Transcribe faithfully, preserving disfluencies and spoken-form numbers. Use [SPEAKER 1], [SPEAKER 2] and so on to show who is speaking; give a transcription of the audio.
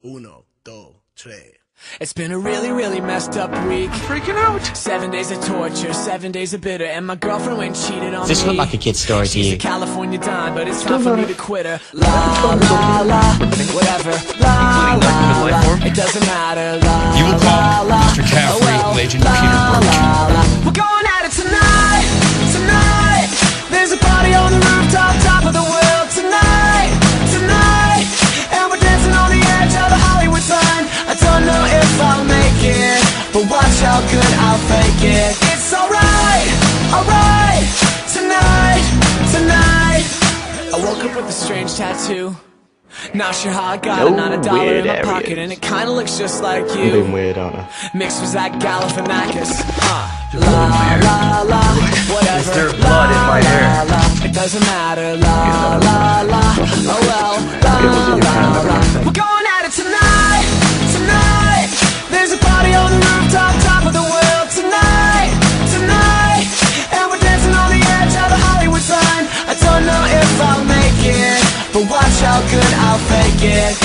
[SPEAKER 1] Uno, dos, tres.
[SPEAKER 2] It's been a really, really messed up week.
[SPEAKER 3] I'm freaking out.
[SPEAKER 2] Seven days of torture, seven days of bitter, and my girlfriend went and cheated on
[SPEAKER 4] Does this
[SPEAKER 2] me.
[SPEAKER 4] look like a kid's story to
[SPEAKER 2] She's
[SPEAKER 4] you?
[SPEAKER 2] a California dime, but it's time for me to quit her. La la la, whatever. La la la, it doesn't matter. La
[SPEAKER 3] You will call
[SPEAKER 2] la,
[SPEAKER 3] Mister Caffrey,
[SPEAKER 2] oh, well.
[SPEAKER 3] Agent
[SPEAKER 2] La,
[SPEAKER 3] Peter Birch.
[SPEAKER 2] la, la. We're going at it tonight, tonight. There's a party on the rooftop, top of the world tonight, tonight. And we're dancing on the edge of the Hollywood sign. I don't know if I'll make it, but watch how good I'll fake it. It's alright, alright, tonight, tonight. I woke up with a strange tattoo. Not sure how I got it, not a dollar in my pocket, and it kinda looks just like you.
[SPEAKER 5] I'm being weird, aren't I?
[SPEAKER 2] Mixed with that Galifianakis. Uh, la la la, whatever.
[SPEAKER 6] Is there blood in my hair?
[SPEAKER 2] La, la, it doesn't matter. La la la, oh well. La la la. We're going at it tonight, tonight. There's a party on the rooftop, top of the world tonight, tonight. And we're dancing on the edge of the Hollywood sign. I don't know if I'll make it, but watch how good I'll fake it.